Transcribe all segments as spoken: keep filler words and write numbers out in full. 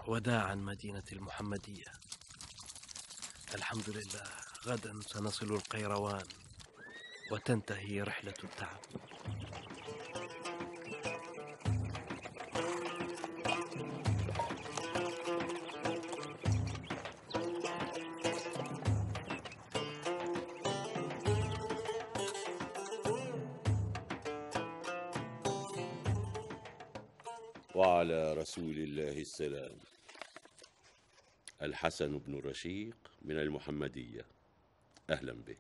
وداعا مدينة المحمدية. الحمد لله، غدا سنصل القيروان وتنتهي رحلة التعب. وعلى رسول الله السلام. الحسن بن رشيق من المحمدية، أهلا بك.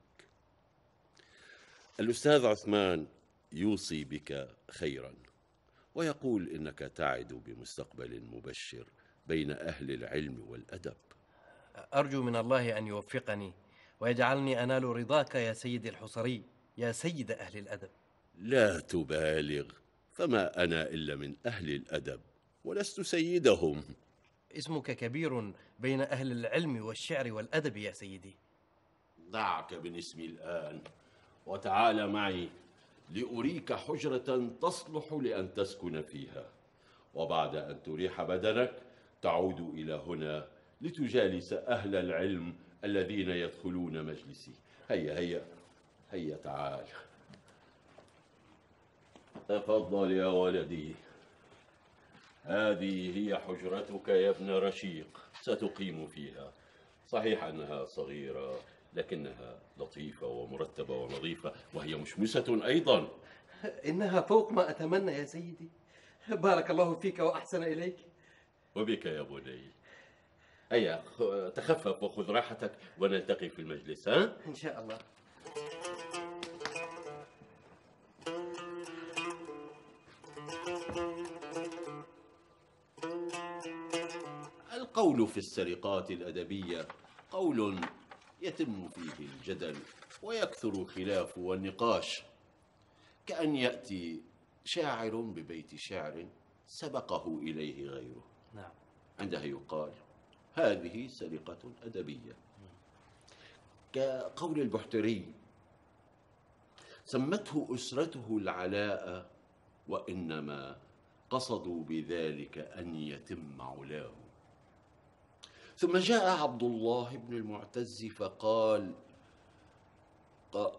الأستاذ عثمان يوصي بك خيرا، ويقول إنك تعد بمستقبل مبشر بين أهل العلم والأدب. أرجو من الله أن يوفقني ويجعلني أنال رضاك يا سيدي الحصري، يا سيد أهل الأدب. لا تبالغ، فما أنا إلا من أهل الأدب ولست سيدهم. اسمك كبير بين أهل العلم والشعر والأدب يا سيدي. دعك من اسمي الآن وتعال معي لأريك حجرة تصلح لأن تسكن فيها، وبعد أن تريح بدنك تعود إلى هنا لتجالس أهل العلم الذين يدخلون مجلسي. هيا هيا هيا تعال. تفضل يا ولدي، هذه هي حجرتك يا ابن رشيق، ستقيم فيها. صحيح أنها صغيرة لكنها لطيفة ومرتبة ونظيفة، وهي مشمسة أيضا. إنها فوق ما أتمنى يا سيدي. بارك الله فيك وأحسن إليك. وبك يا بني. هيا تخفف وخذ راحتك ونلتقي في المجلس. ها؟ إن شاء الله. القول في السرقات الأدبية قول يتم فيه الجدل ويكثر الخلاف والنقاش، كأن يأتي شاعر ببيت شعر سبقه إليه غيره. نعم. عندها يقال هذه سرقة أدبية، كقول البحتري: سمته أسرته العلاء وإنما قصدوا بذلك أن يتم علاه. ثم جاء عبد الله بن المعتز فقال: ق...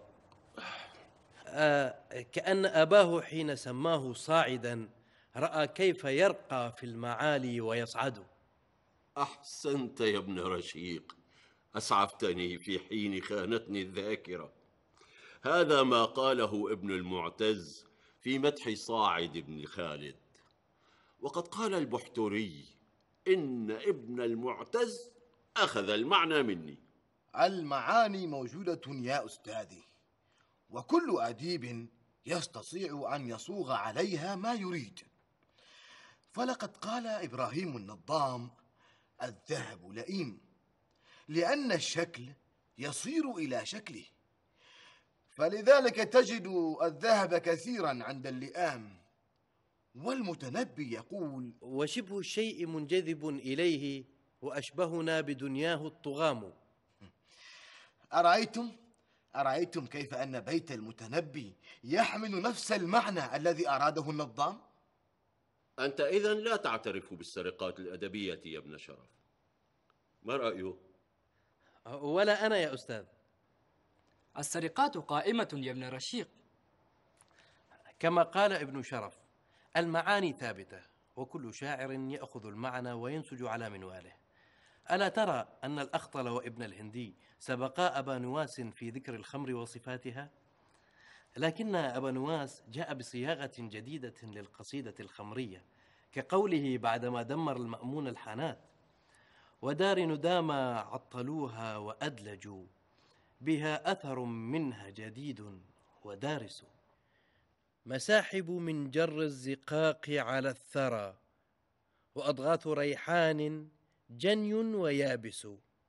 آه كأن أباه حين سماه صاعدا رأى كيف يرقى في المعالي ويصعد. أحسنت يا ابن رشيق، أسعفتني في حين خانتني الذاكرة. هذا ما قاله ابن المعتز في مدح صاعد بن خالد، وقد قال البحتري إن ابن المعتز أخذ المعنى مني. المعاني موجودة يا أستاذي، وكل أديب يستطيع أن يصوغ عليها ما يريد. فلقد قال إبراهيم النظام: الذهب لئيم، لأن الشكل يصير إلى شكله، فلذلك تجد الذهب كثيرا عند اللئام. والمتنبي يقول: وشبه الشيء منجذب إليه وأشبهنا بدنياه الطغام. أرأيتم أرأيتم كيف أن بيت المتنبي يحمل نفس المعنى الذي أراده النظام؟ أنت إذن لا تعترف بالسرقات الأدبية يا ابن شرف، ما رأيه؟ ولا أنا يا أستاذ. السرقات قائمة يا ابن رشيق. كما قال ابن شرف: المعاني ثابتة، وكل شاعر يأخذ المعنى وينسج على منواله. ألا ترى أن الأخطل وابن الهندي سبقا أبا نواس في ذكر الخمر وصفاتها؟ لكن أبا نواس جاء بصياغة جديدة للقصيدة الخمرية، كقوله بعدما دمر المأمون الحانات: ودار ندامى عطلوها وأدلجوا، بها أثر منها جديد ودارس، مساحب من جر الزقاق على الثرى، وأضغاث ريحان جني ويابس،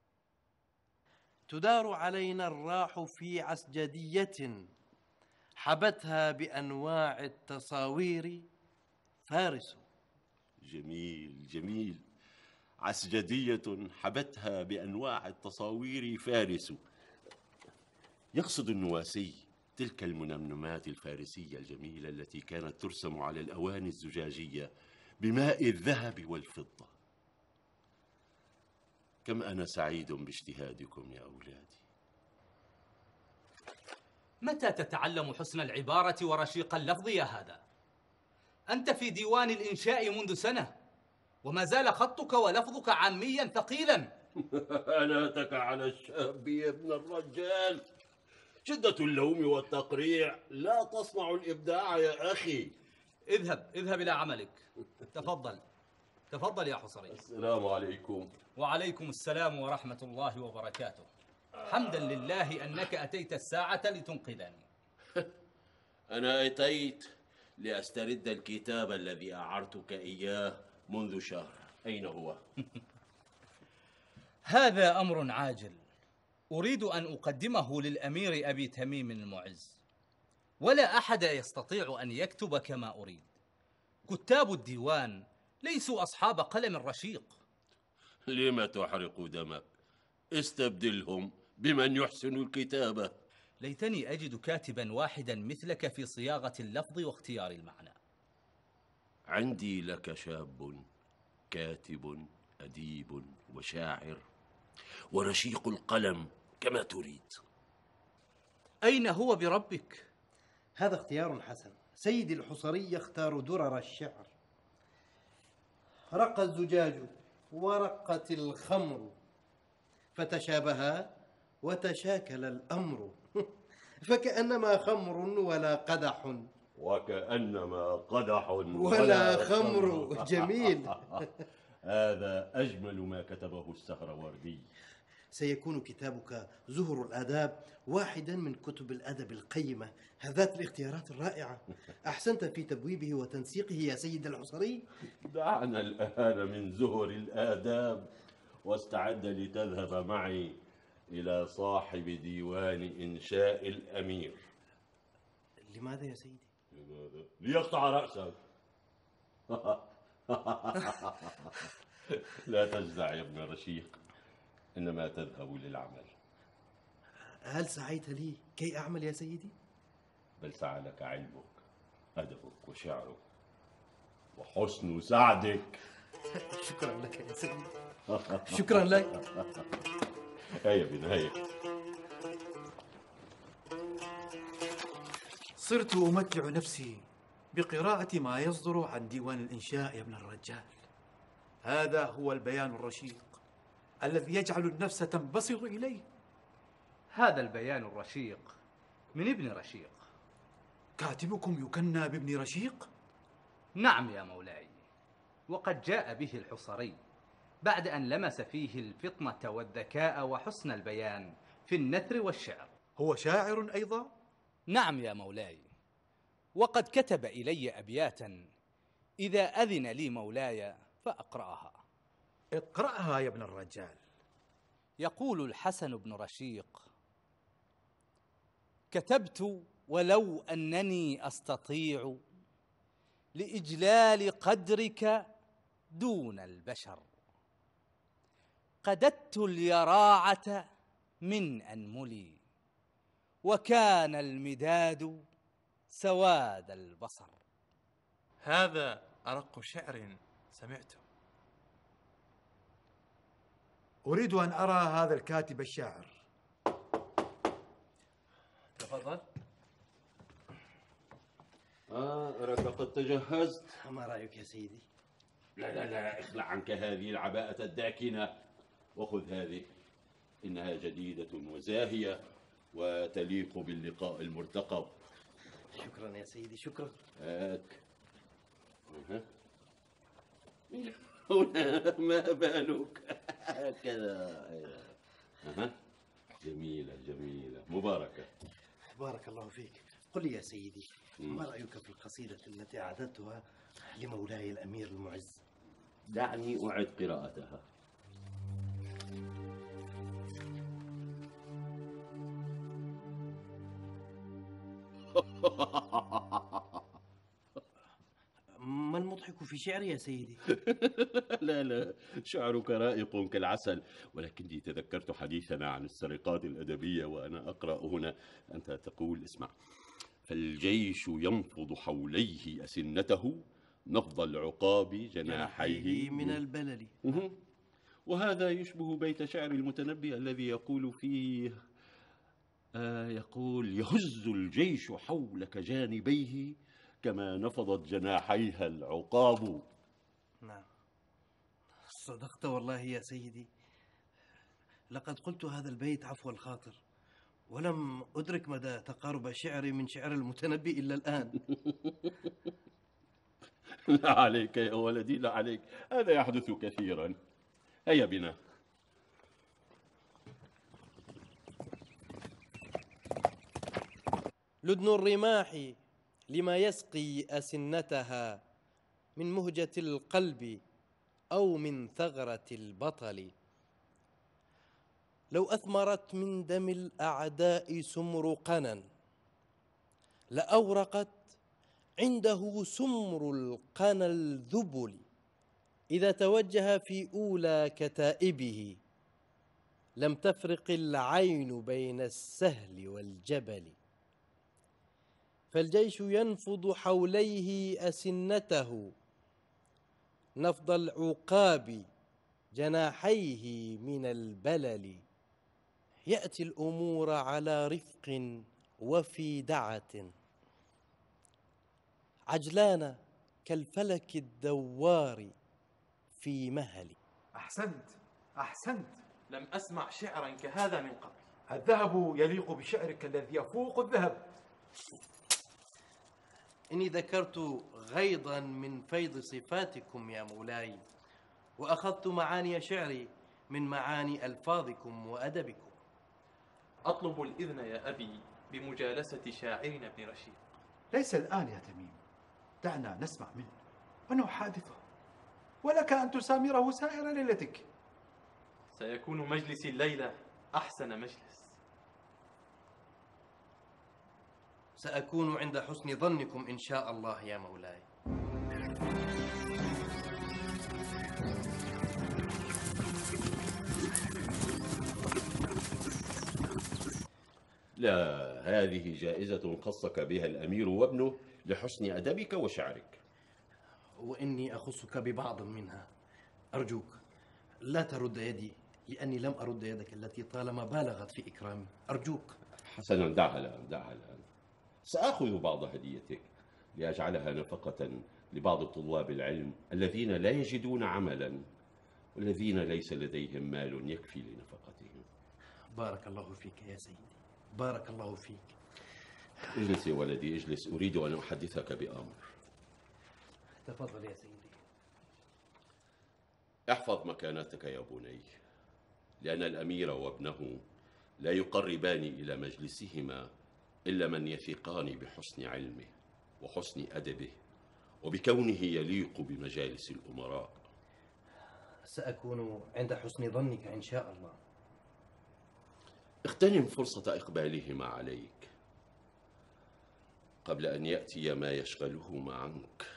تدار علينا الراح في عسجدية، حبتها بأنواع التصاوير فارس. جميل جميل. عسجدية حبتها بأنواع التصاوير فارس. يقصد النواسي تلك المنمنمات الفارسية الجميلة التي كانت ترسم على الأواني الزجاجية بماء الذهب والفضة. كم أنا سعيد باجتهادكم يا أولادي. متى تتعلم حسن العبارة ورشيق اللفظ يا هذا؟ أنت في ديوان الإنشاء منذ سنة، وما زال خطك ولفظك عاميا ثقيلا. أناتك على الشاب يا ابن الرجال. شدة اللوم والتقريع لا تصنع الإبداع يا أخي. اذهب اذهب إلى عملك. تفضل تفضل يا حصري. السلام عليكم. وعليكم السلام ورحمة الله وبركاته. حمدا لله أنك أتيت الساعة لتنقذني. أنا أتيت لأسترد الكتاب الذي أعرتك إياه منذ شهر. أين هو؟ هذا أمر عاجل، أريد أن أقدمه للأمير أبي تميم المعز، ولا أحد يستطيع أن يكتب كما أريد. كتاب الديوان ليسوا أصحاب قلم رشيق. لم تحرق دمك؟ استبدلهم بمن يحسن الكتابة. ليتني أجد كاتبا واحدا مثلك في صياغة اللفظ واختيار المعنى. عندي لك شاب كاتب أديب وشاعر ورشيق القلم كما تريد. أين هو بربك؟ هذا اختيار حسن. سيدي الحصري يختار درر الشعر. رق الزجاج ورقت الخمر فتشابها وتشاكل الأمر فكأنما خمر ولا قدح وكأنما قدح ولا خمر. جميل. هذا أجمل ما كتبه السهروردي. سيكون كتابك زهر الآداب واحدا من كتب الأدب القيمة. هذات الاختيارات الرائعة. أحسنت في تبويبه وتنسيقه يا سيد الحصري. دعنا الآن من زهر الآداب واستعد لتذهب معي إلى صاحب ديوان إنشاء الأمير. لماذا يا سيدي؟ لماذا؟ ليقطع رأسك. لا تجزع يا ابن رشيق، إنما تذهب للعمل. هل سعيت لي كي أعمل يا سيدي؟ بل سعى لك علمك، أدبك وشعرك وحسن سعدك. شكرا لك يا سيدي. شكرا لك. هيا بنا هيا. صرت أمتع نفسي بقراءة ما يصدر عن ديوان الإنشاء يا ابن الرجال. هذا هو البيان الرشيق الذي يجعل النفس تنبسط إليه. هذا البيان الرشيق من ابن رشيق. كاتبكم يكنى بابن رشيق؟ نعم يا مولاي، وقد جاء به الحصري بعد أن لمس فيه الفطنة والذكاء وحسن البيان في النثر والشعر. هو شاعر أيضا؟ نعم يا مولاي، وقد كتب إلي أبياتا إذا أذن لي مولاي فأقرأها. اقرأها يا ابن الرجال. يقول الحسن بن رشيق: كتبت ولو أنني أستطيع لإجلال قدرك دون البشر، قددت اليراعة من أنملي وكان المداد سواد البصر. هذا أرق شعر سمعته. أريد أن أرى هذا الكاتب الشاعر. تفضل. آه أراك قد تجهزت. ما رأيك يا سيدي؟ لا لا لا، اخلع عنك هذه العباءة الداكنة وخذ هذه، إنها جديدة وزاهية وتليق باللقاء المرتقب. شكرا يا سيدي، شكرا. هاك. أه. هنا ما بالك؟ هكذا. أه. جميلة جميلة مباركة. بارك الله فيك. قل لي يا سيدي، ما رأيك في القصيدة التي أعددتها لمولاي الأمير المعز؟ دعني أعد قراءتها. ما المضحك في شعري يا سيدي؟ لا لا، شعرك رائق كالعسل، ولكني تذكرت حديثنا عن السرقات الأدبية وأنا أقرأ هنا. أنت تقول: اسمع: فالجيش ينفض حوليه أسنته نفض العقاب جناحيه من البلل، وهذا يشبه بيت شعر المتنبي الذي يقول فيه آه يقول: يهز الجيش حولك جانبيه كما نفضت جناحيها العقاب. نعم، صدقت والله يا سيدي. لقد قلت هذا البيت عفو الخاطر، ولم أدرك مدى تقارب شعري من شعر المتنبي إلا الآن. لا عليك يا ولدي، لا عليك، هذا يحدث كثيرا. هيا بنا. لدن الرماح لما يسقي أسنتها من مهجة القلب أو من ثغرة البطل. لو أثمرت من دم الأعداء سمرقنا لأورقت عنده سمر القنا الذبل. إذا توجه في أولى كتائبه لم تفرق العين بين السهل والجبل. فالجيش ينفض حوليه أسنته نفض العقاب جناحيه من البلل. يأتي الأمور على رفق وفي دعة عجلان كالفلك الدوار في مهل. أحسنت أحسنت. لم أسمع شعرا كهذا من قبل. الذهب يليق بشعرك الذي يفوق الذهب. إني ذكرت غيضا من فيض صفاتكم يا مولاي، وأخذت معاني شعري من معاني ألفاظكم وأدبكم. أطلب الإذن يا أبي بمجالسة شاعرنا ابن رشيد. ليس الآن يا تميم، دعنا نسمع منه ونحادثه، ولك أن تسامره سائر ليلتك. سيكون مجلسي الليلة أحسن مجلس. سأكون عند حسن ظنكم إن شاء الله يا مولاي. لا، هذه جائزة خصك بها الأمير وابنه لحسن أدبك وشعرك. وإني أخصك ببعض منها. أرجوك لا ترد يدي، لأني لم أرد يدك التي طالما بالغت في إكرامي. أرجوك. حسنا، دعها الآن، دعها الآن. سآخذ بعض هديتك لأجعلها نفقة لبعض طلاب العلم الذين لا يجدون عملا والذين ليس لديهم مال يكفي لنفقتهم. بارك الله فيك يا سيدي، بارك الله فيك. اجلس يا ولدي، اجلس، أريد أن أحدثك بأمر. تفضل يا سيدي. احفظ مكانتك يا بني، لأن الأمير وابنه لا يقربان إلى مجلسهما إلا من يثقان بحسن علمه وحسن أدبه وبكونه يليق بمجالس الأمراء. سأكون عند حسن ظنك إن شاء الله. اغتنم فرصة إقبالهما عليك قبل أن يأتي ما يشغلهما عنك.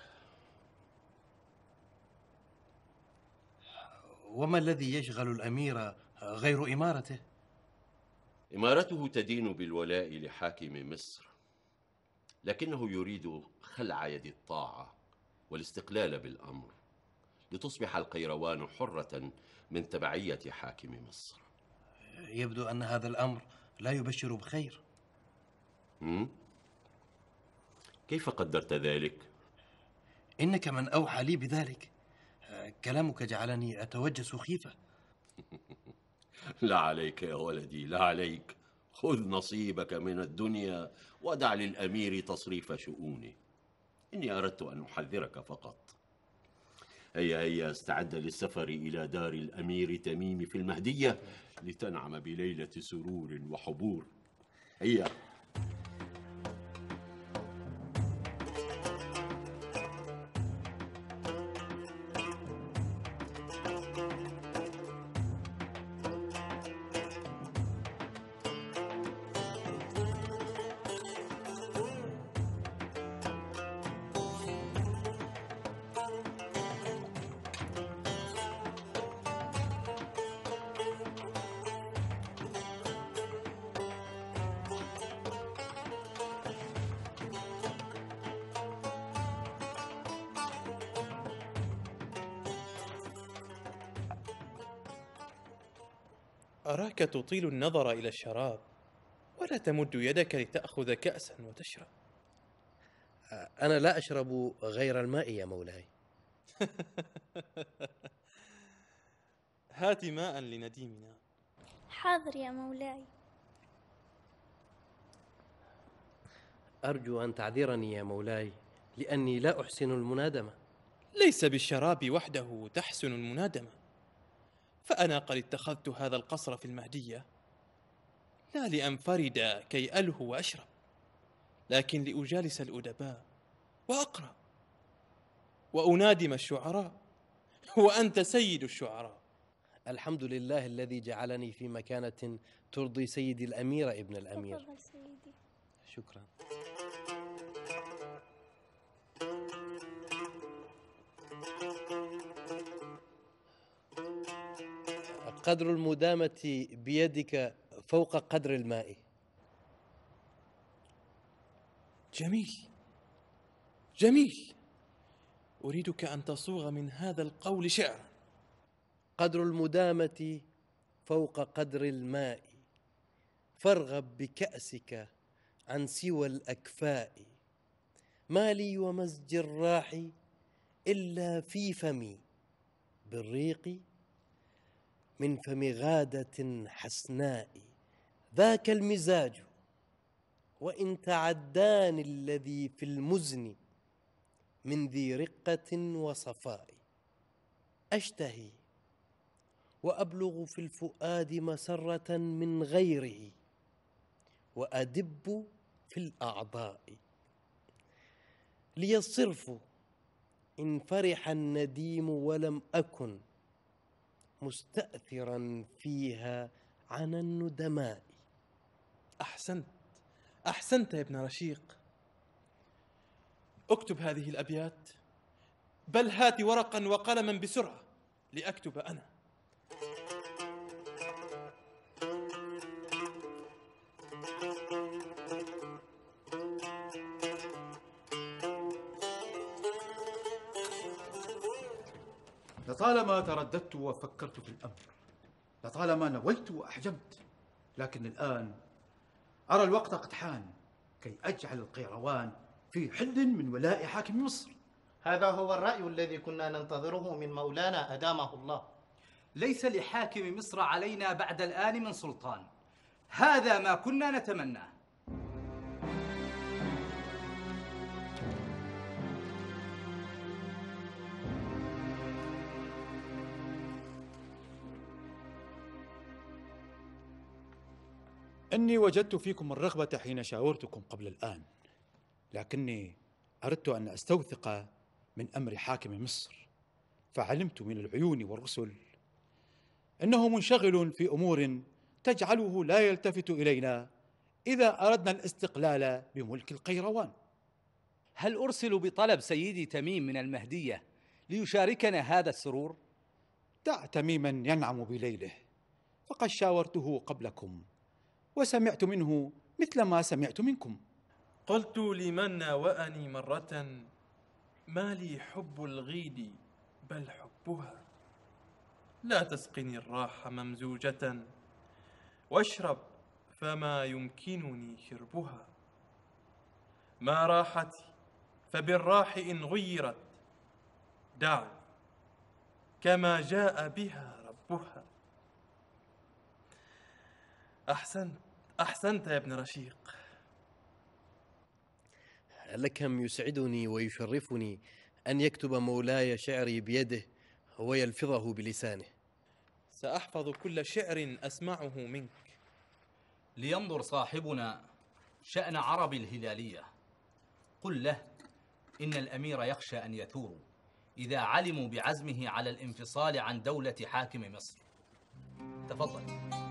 وما الذي يشغل الأمير غير إمارته؟ إمارته تدين بالولاء لحاكم مصر، لكنه يريد خلع يد الطاعة والاستقلال بالأمر لتصبح القيروان حرة من تبعية حاكم مصر. يبدو أن هذا الأمر لا يبشر بخير. هم؟ كيف قدرت ذلك؟ إنك من أوحى لي بذلك. كلامك جعلني أتوجس خيفة. لا عليك يا ولدي، لا عليك. خذ نصيبك من الدنيا ودع للأمير تصريف شؤونه. إني أردت أن أحذرك فقط. هيا هيا، استعد للسفر إلى دار الأمير تميم في المهدية لتنعم بليلة سرور وحبور. هيا. أراك تطيل النظر إلى الشراب ولا تمد يدك لتأخذ كأسا وتشرب. أنا لا أشرب غير الماء يا مولاي. هات ماء لنديمنا. حاضر يا مولاي. أرجو أن تعذرني يا مولاي لأني لا أحسن المنادمة. ليس بالشراب وحده تحسن المنادمة، فأنا قد اتخذت هذا القصر في المهدية لا لأنفرد كي ألهو وأشرب، لكن لأجالس الأدباء وأقرأ وأنادم الشعراء، وأنت سيد الشعراء. الحمد لله الذي جعلني في مكانة ترضي سيدي الأمير ابن الأمير. تفضل سيدي. شكرا. قدر المدامة بيدك فوق قدر الماء. جميل جميل، أريدك أن تصوغ من هذا القول شعرا. قدر المدامة فوق قدر الماء، فارغب بكأسك عن سوى الأكفاء، ما لي ومزج الراح إلا في فمي، بالريق من فم غادة حسناء، ذاك المزاج وإن تعداني الذي في المزن من ذي رقة وصفاء، أشتهي وأبلغ في الفؤاد مسرة من غيره، وأدب في الأعضاء، لي الصرف إن فرح النديم ولم أكن مستأثرا فيها عن الندماء. أحسنت أحسنت يا ابن رشيق. اكتب هذه الأبيات، بل هات ورقا وقلما بسرعة لأكتب أنا. لطالما ترددت وفكرت في الأمر، لطالما نويت وأحجمت، لكن الآن أرى الوقت قد حان كي أجعل القيروان في حل من ولاء حاكم مصر. هذا هو الرأي الذي كنا ننتظره من مولانا أدامه الله. ليس لحاكم مصر علينا بعد الآن من سلطان، هذا ما كنا نتمناه. إني وجدت فيكم الرغبة حين شاورتكم قبل الآن، لكني أردت أن أستوثق من أمر حاكم مصر، فعلمت من العيون والرسل إنه منشغل في أمور تجعله لا يلتفت إلينا إذا أردنا الاستقلال بملك القيروان. هل أرسل بطلب سيدي تميم من المهدية ليشاركنا هذا السرور؟ دع تميما ينعم بليله، فقد شاورته قبلكم وسمعت منه مثل ما سمعت منكم. قلت لمن ناوأني مرة ما لي حب الغيد بل حبها، لا تسقني الراح ممزوجة واشرب فما يمكنني شربها، ما راحتي فبالراح إن غيرت دعني كما جاء بها ربها. أحسنت أحسنت يا ابن رشيق. لكم يسعدني ويشرفني أن يكتب مولاي شعري بيده ويلفظه بلسانه. سأحفظ كل شعر أسمعه منك. لينظر صاحبنا شأن عرب الهلالية، قل له إن الأمير يخشى أن يثوروا إذا علموا بعزمه على الانفصال عن دولة حاكم مصر. تفضل.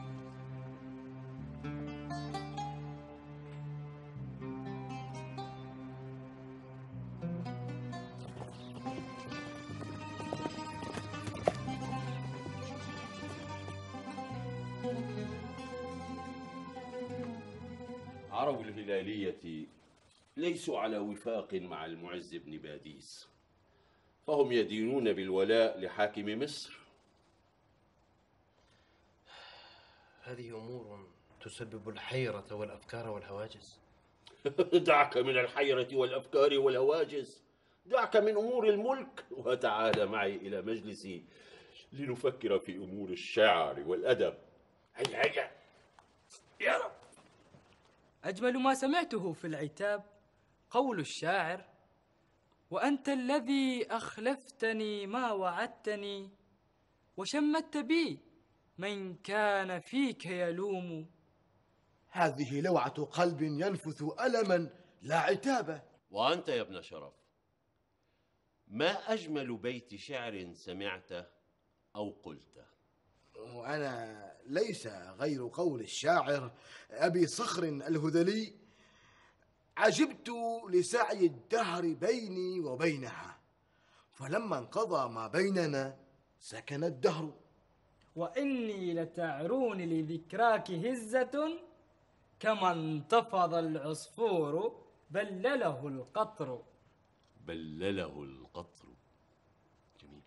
عرب الهلالية ليسوا على وفاق مع المعز بن باديس، فهم يدينون بالولاء لحاكم مصر. هذه أمور تسبب الحيرة والأفكار والهواجس. دعك من الحيرة والأفكار والهواجس، دعك من أمور الملك وتعال معي إلى مجلسي لنفكر في أمور الشعر والأدب. هيا هيا يا رب. أجمل ما سمعته في العتاب قول الشاعر: وأنت الذي أخلفتني ما وعدتني، وشمت بي من كان فيك يلوم. هذه لوعة قلب ينفث ألما لا عتابة. وأنت يا ابن شرف، ما أجمل بيت شعر سمعته أو قلته؟ وأنا ليس غير قول الشاعر أبي صخر الهذلي: عجبت لسعي الدهر بيني وبينها، فلما انقضى ما بيننا سكن الدهر. وإني لتعروني لذكراك هزة، كما انتفض العصفور بلله القطر. بلله القطر. جميل.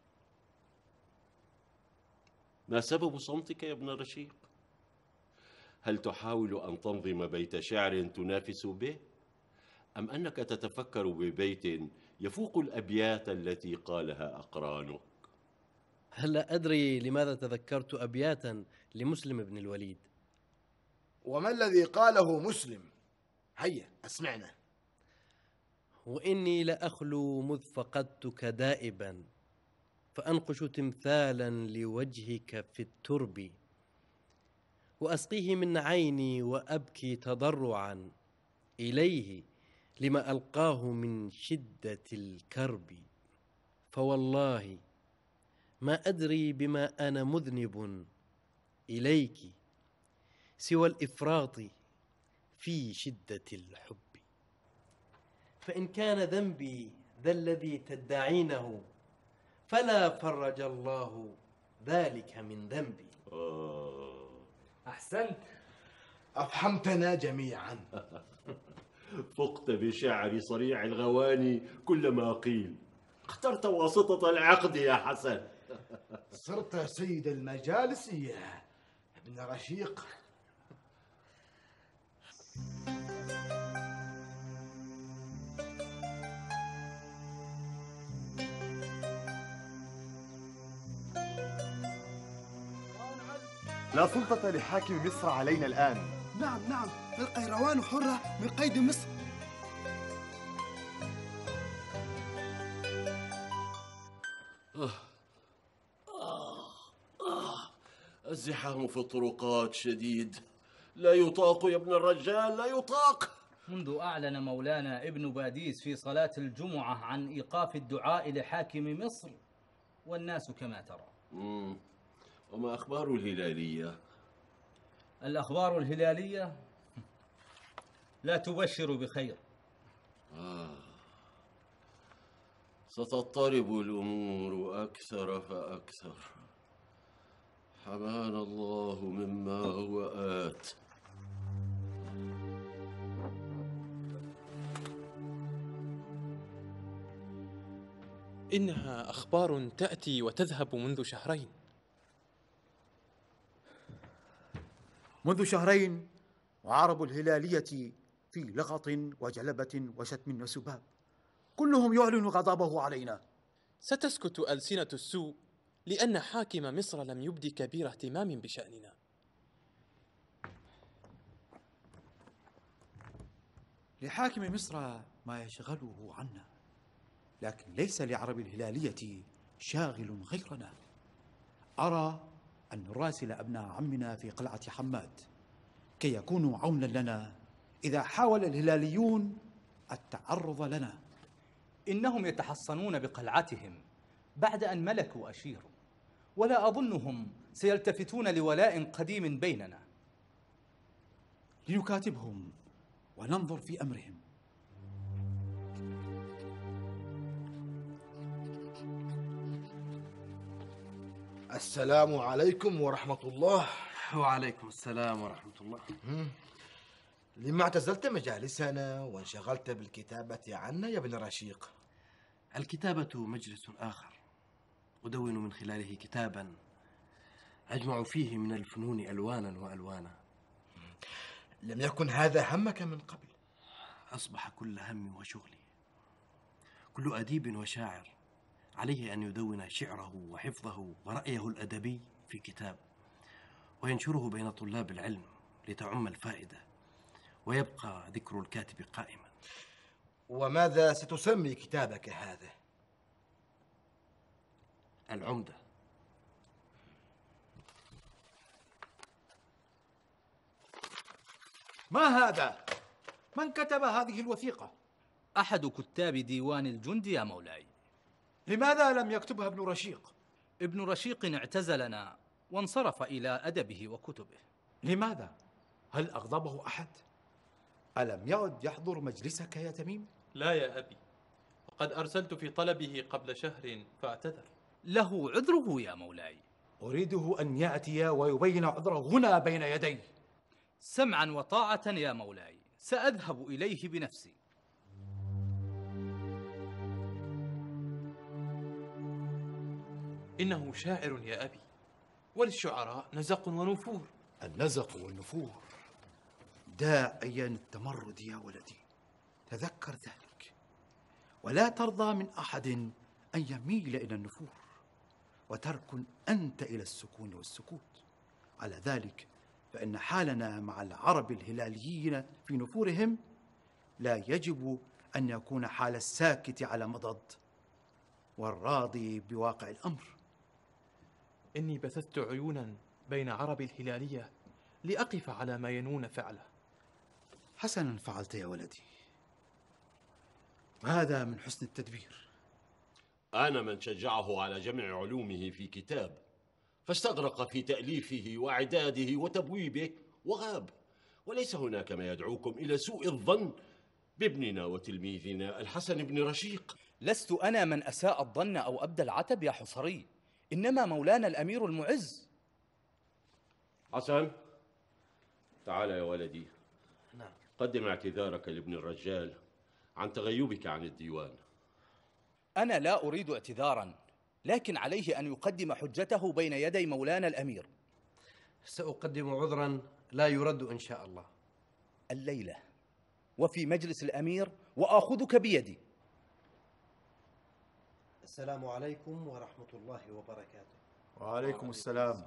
ما سبب صمتك يا ابن رشيق؟ هل تحاول أن تنظم بيت شعر تنافس به؟ أم أنك تتفكر ببيت يفوق الأبيات التي قالها أقرانك؟ هل لا أدري لماذا تذكرت أبياتا لمسلم بن الوليد. وما الذي قاله مسلم؟ هيا أسمعنا. وإني لأخلو مذ فقدتك دائبا، فأنقش تمثالا لوجهك في الترب، وأسقيه من عيني وأبكي تضرعا إليه لما ألقاه من شدة الكرب. فوالله ما أدري بما أنا مذنب إليك سوى الإفراط في شدة الحب. فإن كان ذنبي ذا الذي تدعينه، فلا فرج الله ذلك من ذنبي. آه. أحسنت، أفهمتنا جميعا. فقت بشعر صريع الغواني كل ما قيل. اخترت واسطة العقد يا حسن. صرت سيد المجالس يا ابن رشيق. لا سلطة لحاكم مصر علينا الآن. نعم نعم، القيروان حرة من قيد مصر. آه. آه. آه. الزحام في الطرقات شديد، لا يطاق يا ابن الرجال، لا يطاق. منذ أعلن مولانا ابن باديس في صلاة الجمعة عن إيقاف الدعاء لحاكم مصر، والناس كما ترى. مم. وما أخبار الهلالية؟ الأخبار الهلالية لا تبشر بخير. آه. ستضطرب الأمور أكثر فأكثر. حمانا الله مما هو آت. إنها أخبار تأتي وتذهب منذ شهرين. منذ شهرين وعرب الهلالية في لغط وجلبة وشتم وسباب، كلهم يعلن غضبه علينا. ستسكت ألسنة السوء لأن حاكم مصر لم يبدي كبير اهتمام بشأننا. لحاكم مصر ما يشغله عنا، لكن ليس لعرب الهلالية شاغل غيرنا. أرى أن نراسل أبناء عمنا في قلعة حماد كي يكونوا عونا لنا إذا حاول الهلاليون التعرض لنا. إنهم يتحصنون بقلعتهم بعد أن ملكوا أشير، ولا أظنهم سيلتفتون لولاء قديم بيننا. لنكاتبهم وننظر في أمرهم. السلام عليكم ورحمة الله. وعليكم السلام ورحمة الله. لما اعتزلت مجالسنا وانشغلت بالكتابة عنا يا ابن رشيق؟ الكتابة مجلس آخر أدون من خلاله كتابا أجمع فيه من الفنون ألوانا وألوانا. لم يكن هذا همك من قبل؟ أصبح كل همي وشغلي. كل أديب وشاعر عليه أن يدون شعره وحفظه ورأيه الأدبي في كتاب، وينشره بين طلاب العلم لتعم الفائدة، ويبقى ذكر الكاتب قائما. وماذا ستسمي كتابك هذا؟ العمدة. ما هذا؟ من كتب هذه الوثيقة؟ أحد كتاب ديوان الجند يا مولاي. لماذا لم يكتبها ابن رشيق؟ ابن رشيق اعتزلنا وانصرف إلى أدبه وكتبه. لماذا؟ هل أغضبه أحد؟ ألم يعد يحضر مجلسك يا تميم؟ لا يا أبي، وقد أرسلت في طلبه قبل شهر فاعتذر. له عذره يا مولاي. أريده أن يأتي ويبين عذره هنا بين يدي. سمعا وطاعة يا مولاي، سأذهب إليه بنفسي. إنه شاعر يا أبي، وللشعراء نزق ونفور. النزق والنفور داعيا التمرد يا ولدي، تذكر ذلك، ولا ترضى من أحد أن يميل إلى النفور، وتركن أنت إلى السكون والسكوت. على ذلك فإن حالنا مع العرب الهلاليين في نفورهم لا يجب أن يكون حال الساكت على مضض والراضي بواقع الأمر. إني بثثت عيونا بين عرب الهلالية لأقف على ما ينون فعله. حسنا فعلت يا ولدي، وهذا من حسن التدبير. أنا من شجعه على جمع علومه في كتاب، فاستغرق في تأليفه وإعداده وتبويبه وغاب، وليس هناك ما يدعوكم إلى سوء الظن بابننا وتلميذنا الحسن بن رشيق. لست أنا من أساء الظن أو أبدى العتب يا حصري، إنما مولانا الأمير المعز. حسن، تعال يا ولدي. نعم. قدم اعتذارك لابن الرجال عن تغيبك عن الديوان. أنا لا أريد اعتذارا، لكن عليه أن يقدم حجته بين يدي مولانا الأمير. سأقدم عذرا لا يرد إن شاء الله. الليلة وفي مجلس الأمير، وآخذك بيدي. السلام عليكم ورحمة الله وبركاته. وعليكم السلام.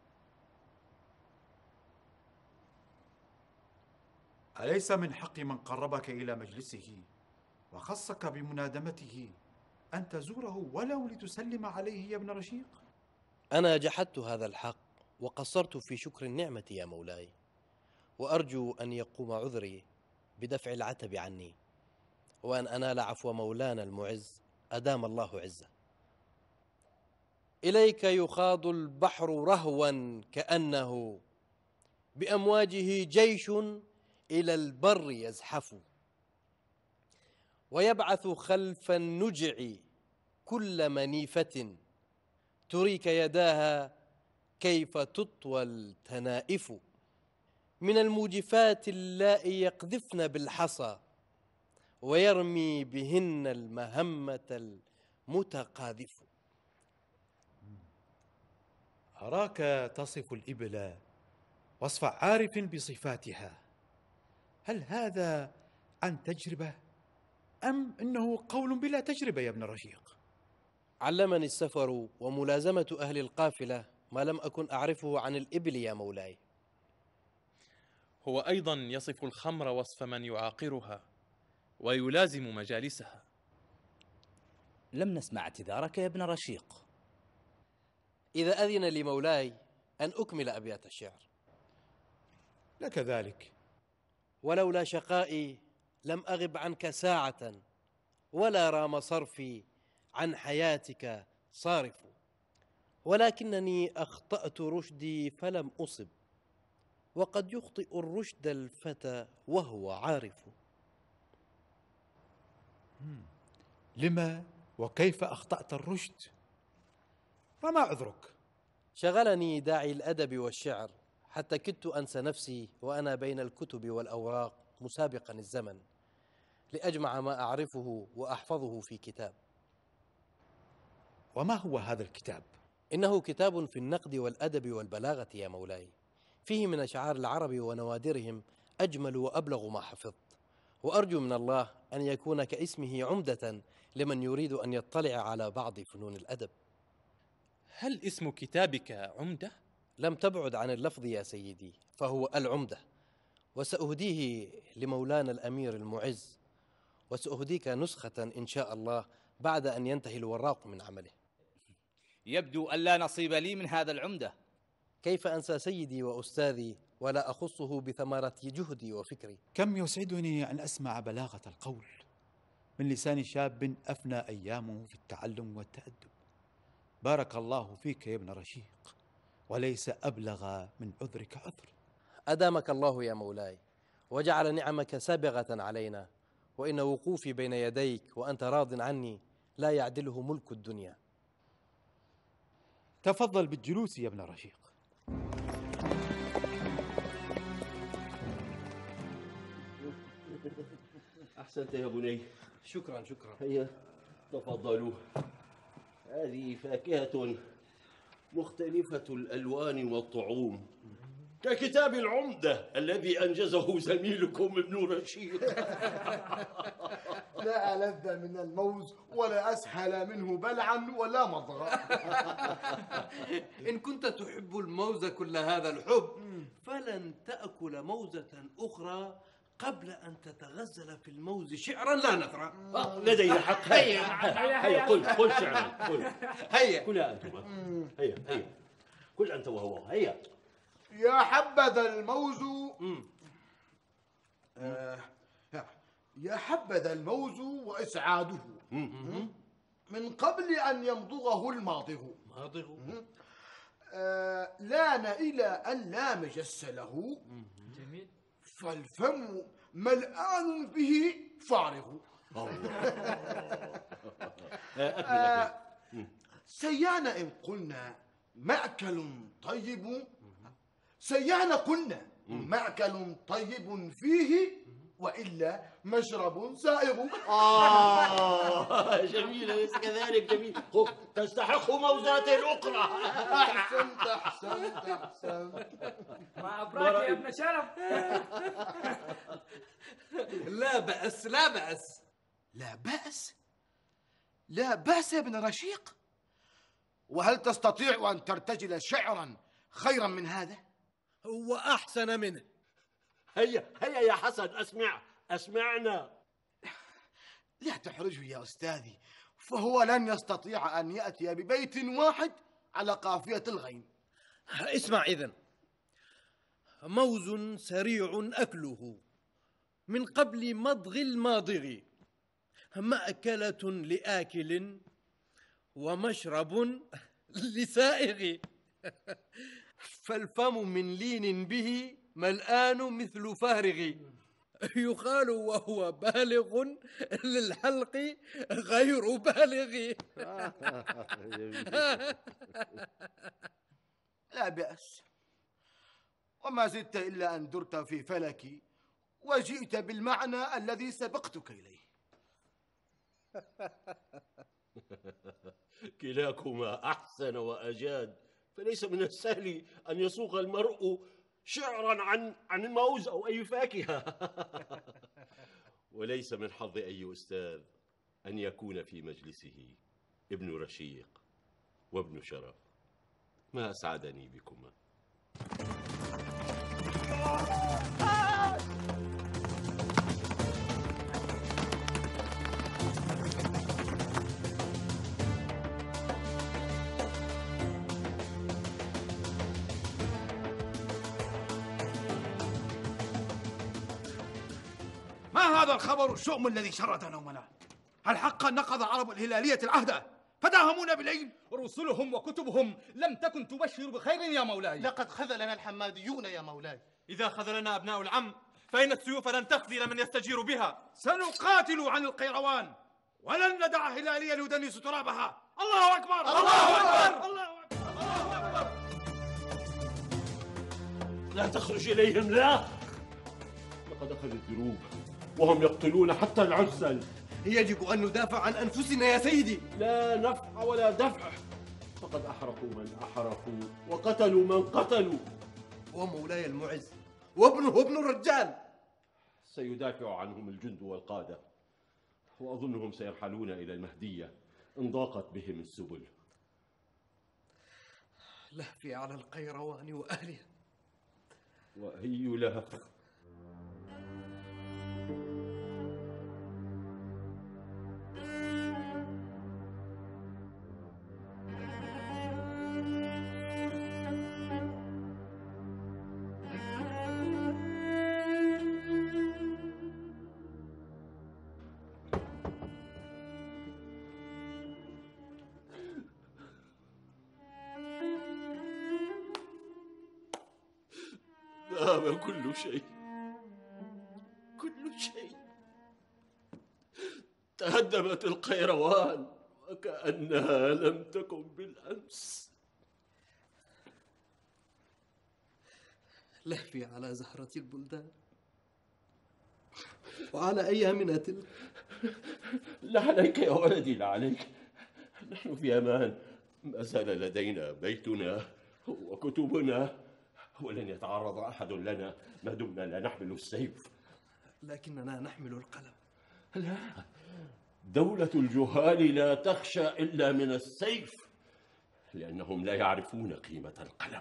أليس من حق من قربك إلى مجلسه وخصك بمنادمته أن تزوره ولو لتسلم عليه يا ابن رشيق؟ أنا جحدت هذا الحق وقصرت في شكر النعمة يا مولاي، وأرجو أن يقوم عذري بدفع العتب عني، وأن أنال عفو مولانا المعز أدام الله عزه. إليك يخاض البحر رهوا كأنه بأمواجه جيش إلى البر يزحف، ويبعث خلف النجع كل منيفة تريك يداها كيف تطوى التنائف، من الموجفات اللائي يقذفن بالحصى ويرمي بهن المهمة المتقاذف. أراك تصف الإبل وصف عارف بصفاتها، هل هذا عن تجربة أم إنه قول بلا تجربة يا ابن رشيق؟ علمني السفر وملازمة أهل القافلة ما لم أكن أعرفه عن الإبل يا مولاي. هو أيضا يصف الخمر وصف من يعاقرها ويلازم مجالسها. لم نسمع اعتذارك يا ابن رشيق. إذا أذن لي مولاي أن أكمل أبيات الشعر. لك ذلك. ولولا شقائي لم أغب عنك ساعة، ولا رام صرفي عن حياتك صارف، ولكنني أخطأت رشدي فلم أصب، وقد يخطئ الرشد الفتى وهو عارف. لما وكيف أخطأت الرشد؟ وما عذرك؟ شغلني داعي الأدب والشعر حتى كدت أنسى نفسي وأنا بين الكتب والأوراق مسابقا الزمن، لأجمع ما أعرفه وأحفظه في كتاب. وما هو هذا الكتاب؟ إنه كتاب في النقد والأدب والبلاغة يا مولاي، فيه من أشعار العرب ونوادرهم أجمل وأبلغ ما حفظت، وأرجو من الله أن يكون كاسمه عمدة لمن يريد أن يطلع على بعض فنون الأدب. هل اسم كتابك عمدة؟ لم تبعد عن اللفظ يا سيدي، فهو العمدة، وسأهديه لمولانا الأمير المعز، وسأهديك نسخة إن شاء الله بعد أن ينتهي الوراق من عمله. يبدو أن لا نصيب لي من هذا العمدة. كيف أنسى سيدي وأستاذي ولا أخصه بثمرة جهدي وفكري؟ كم يسعدني أن أسمع بلاغة القول من لسان شاب أفنى أيامه في التعلم والتأدب. بارك الله فيك يا ابن رشيق، وليس أبلغ من عذرك عذر. أدامك الله يا مولاي، وجعل نعمك سابغة علينا، وإن وقوفي بين يديك وأنت راض عني لا يعدله ملك الدنيا. تفضل بالجلوس يا ابن رشيق. أحسنت يا بني. شكرا شكرا. هيا تفضلوا. هذه فاكهة مختلفة الألوان والطعوم، ككتاب العمدة الذي أنجزه زميلكم ابن رشيد. لا ألذ من الموز ولا أسهل منه بلعا ولا مضغا. إن كنت تحب الموز كل هذا الحب فلن تأكل موزة أخرى قبل أن تتغزل في الموز شعرا لا نثرا. آه لدي حق. هيا هيا قل قل شعرا قل. هيا كلا أنتما. هيا هيا كل أنت وهو. هيا. يا حبذا الموز آه يا حبذا الموز وإسعاده من قبل أن يمضغه الماضغ. ماضغ. آه لان إلى أن لا مجس له. جميل. فالفم ملآن به فارغ. آه سيانا إن قلنا مأكل طيب، سيانا قلنا مأكل طيب فيه، وإلا مشرب سائغ. آه جميل، أليس كذلك؟ جميل. تستحق موزات أخرى. أحسنت أحسنت أحسنت. ما أبراك يا ابن شرف. لا بأس لا بأس. لا بأس لا بأس يا ابن رشيق. وهل تستطيع أن ترتجل شعرا خيرا من هذا؟ وأحسن منه. هيا هيا يا حسن، أسمع أسمعنا. لا تحرجه يا أستاذي، فهو لن يستطيع أن يأتي ببيت واحد على قافية الغين. اسمع إذن. موز سريع أكله من قبل مضغ الماضغ، مأكلة لآكل ومشرب لسائغ، فالفم من لين به ملآن مثل فارغ، يقال وهو بالغ للحلق غير بالغ. لا بأس، وما زدت إلا أن درت في فلكي وجئت بالمعنى الذي سبقتك إليه. كلاكما أحسن وأجاد، فليس من السهل أن يصوغ المرء شعرا عن عن الموز أو أي فاكهة. وليس من حظ أي أستاذ أن يكون في مجلسه ابن رشيق وابن شرف. ما أسعدني بكما. ما هذا الخبر الشؤم الذي شرد نومنا؟ هل حقا نقض عرب الهلالية العهد فداهمونا بالليل؟ رسلهم وكتبهم لم تكن تبشر بخير يا مولاي. لقد خذلنا الحماديون يا مولاي. إذا خذلنا أبناء العم فإن السيوف لن تخذل من يستجير بها. سنقاتل عن القيروان ولن ندع هلالية يدنس ترابها. الله أكبر الله أكبر الله أكبر الله أكبر. لا تخرج إليهم، لا. لقد أخذوا الدروب وهم يقتلون حتى العسل. يجب أن ندافع عن أنفسنا يا سيدي. لا نفع ولا دفع، فقد أحرقوا من أحرقوا وقتلوا من قتلوا. ومولاي المعز وابنه وابن الرجال سيدافع عنهم الجند والقادة، وأظنهم سيرحلون إلى المهدية إن ضاقت بهم السبل. لهفي على القيروان وأهلها. وأي لهف. ذهب كل شيء، كل شيء. تهدمت القيروان وكأنها لم تكن بالأمس. لهفي على زهرة البلدان وعلى أيامنا تلك. لا عليك يا ولدي، لا عليك. نحن في أمان. ما زال لدينا بيتنا وكتبنا، ولن يتعرض أحد لنا ما دمنا لا نحمل السيف. لكننا نحمل القلم. لا، دولة الجهال لا تخشى إلا من السيف، لأنهم لا يعرفون قيمة القلم.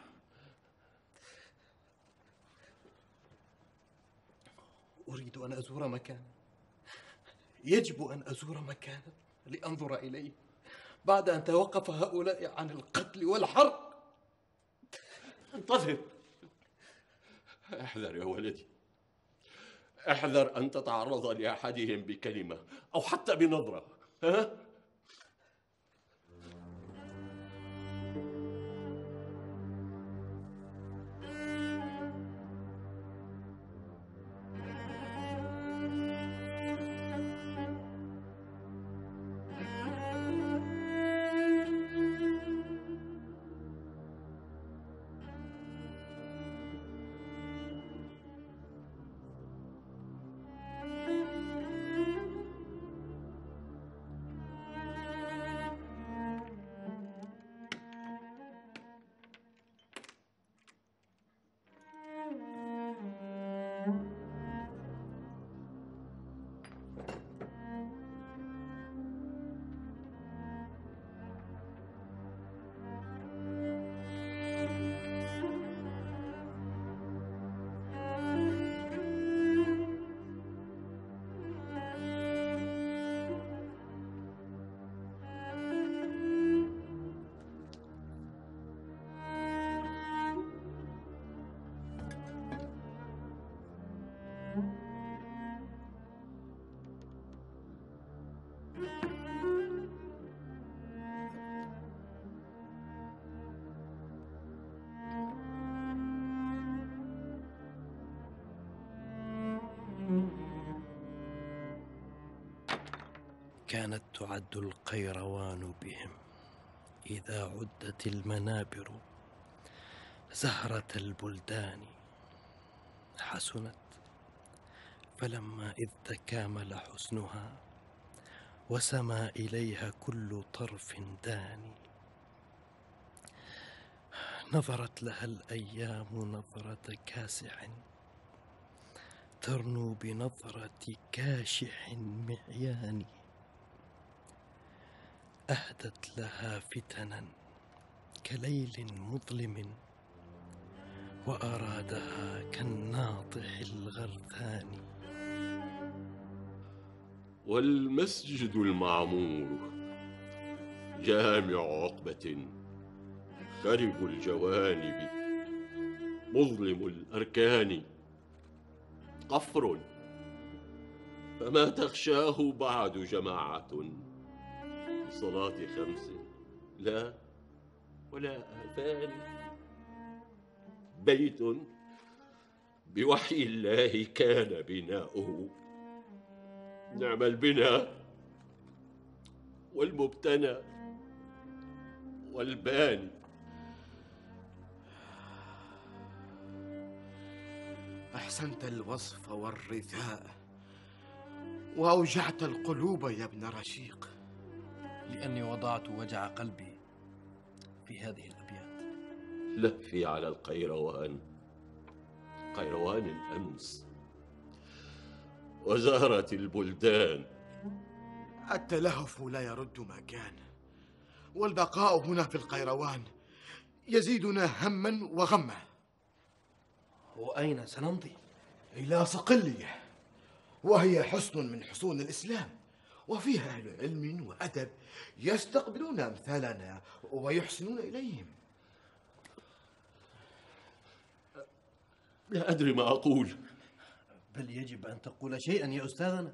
أريد أن أزور مكانا، يجب أن أزور مكانا لأنظر إليه بعد أن توقف هؤلاء عن القتل والحرق. انتظر، احذر يا ولدي، احذر أن تتعرض لأحدهم بكلمة أو حتى بنظرة. ها؟ كانت تعد القيروان بهم إذا عدت المنابر زهرة البلدان. حسنت، فلما إذ تكامل حسنها وسما إليها كل طرف داني، نظرت لها الأيام نظرة كاسح ترنو بنظرة كاشح معيان. أهدت لها فتنا كليل مظلم وأرادها كالناطح الغرثان. والمسجد المعمور جامع عقبة خرب الجوانب مظلم الأركان، قفر فما تخشاه بعد جماعة صلاة خمس لا ولا آذان، بيت بوحي الله كان بناؤه، نعم البناء والمبتنى والباني. أحسنت الوصف والرثاء وأوجعت القلوب يا ابن رشيق. لأني وضعت وجع قلبي في هذه الأبيات. لهفي على القيروان، قيروان الأمس، وزهرة البلدان. التلهف لا يرد ما كان، والبقاء هنا في القيروان يزيدنا هما وغما. وأين سنمضي؟ إلى صقلية، وهي حصن من حصون الإسلام، وفيها أهل علم وأدب يستقبلون أمثالنا ويحسنون إليهم. لا أدري ما أقول. بل يجب أن تقول شيئا يا أستاذنا.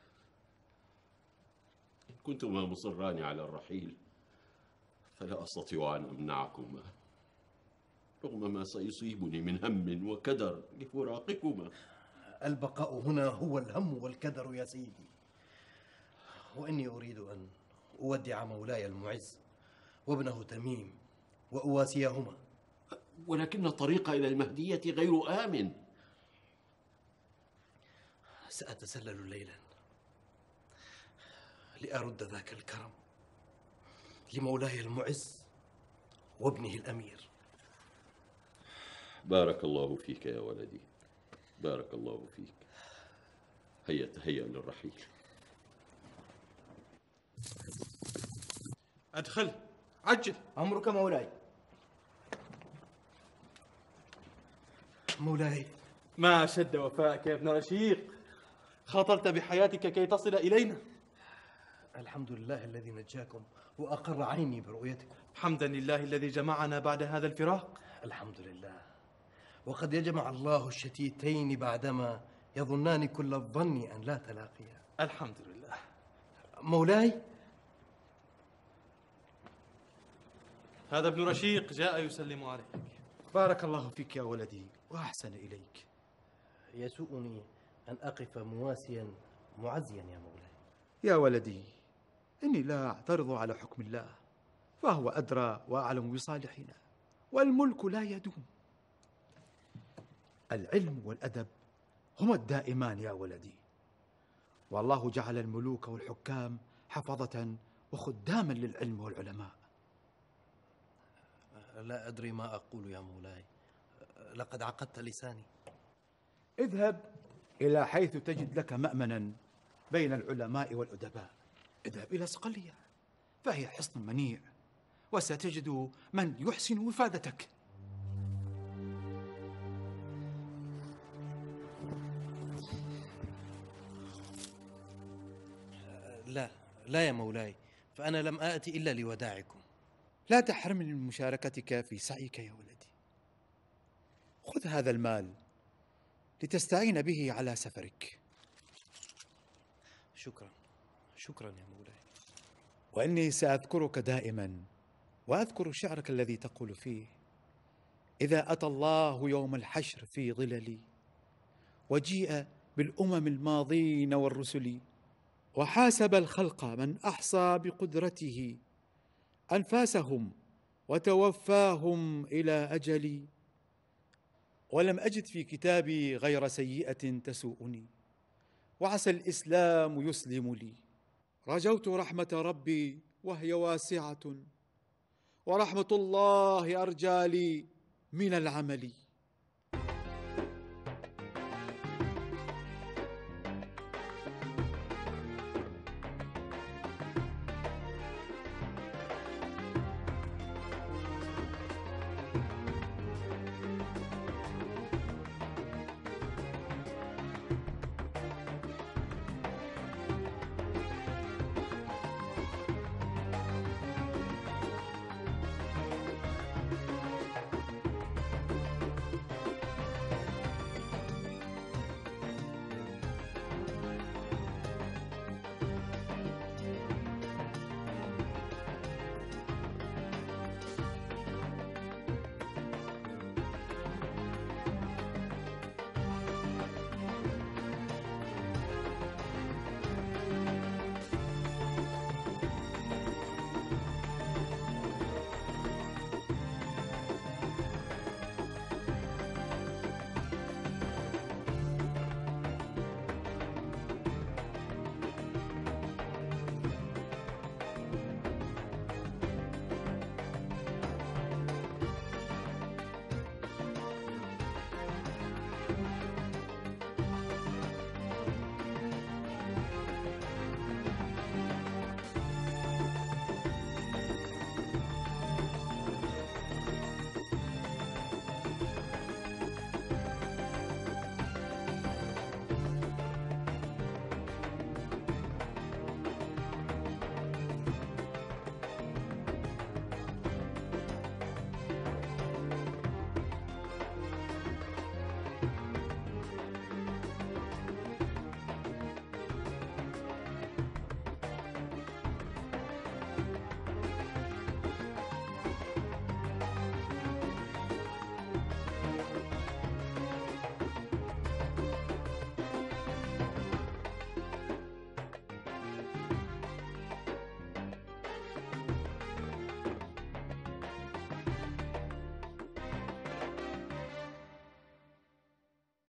إن كنتما مصران على الرحيل فلا أستطيع أن أمنعكما، رغم ما سيصيبني من هم وكدر لفراقكما. البقاء هنا هو الهم والكدر يا سيدي، وإني أريد أن أودع مولاي المعز وابنه تميم وأواسيهما، ولكن الطريق إلى المهدية غير آمن. سأتسلل ليلا لأرد ذاك الكرم لمولاي المعز وابنه الأمير. بارك الله فيك يا ولدي، بارك الله فيك. هيا تهيأ للرحيل. أدخل، عجل. أمرك مولاي. مولاي، ما أشد وفاءك يا ابن رشيق، خاطرت بحياتك كي تصل إلينا. الحمد لله الذي نجاكم وأقر عيني برؤيتكم. حمدا لله الذي جمعنا بعد هذا الفراق. الحمد لله. وقد يجمع الله الشتيتين بعدما يظنان كل الظن أن لا تلاقيا. الحمد لله. مولاي، هذا ابن رشيق جاء يسلم عليك. بارك الله فيك يا ولدي وأحسن إليك. يسوءني أن أقف مواسيا معزيا يا مولاي. يا ولدي، إني لا أعترض على حكم الله، فهو أدرى وأعلم بصالحنا، والملك لا يدوم. العلم والأدب هما الدائمان يا ولدي، والله جعل الملوك والحكام حفظة وخداما للعلم والعلماء. لا أدري ما أقول يا مولاي، لقد عقدت لساني. اذهب إلى حيث تجد لك مأمنا بين العلماء والأدباء. اذهب إلى صقلية، فهي حصن منيع، وستجد من يحسن وفادتك. لا لا يا مولاي، فأنا لم آتي إلا لوداعكم. لا تحرمني من مشاركتك في سعيك يا ولدي. خذ هذا المال لتستعين به على سفرك. شكرا شكرا يا مولاي. وإني سأذكرك دائما، وأذكر شعرك الذي تقول فيه: إذا أتى الله يوم الحشر في ظللي، وجيء بالأمم الماضين والرسل، وحاسب الخلق من أحصى بقدرته أنفاسهم وتوفاهم إلى أجلي، ولم أجد في كتابي غير سيئة تسوءني، وعسى الإسلام يسلم لي. رجوت رحمة ربي وهي واسعة، ورحمة الله أرجى لي من العمل.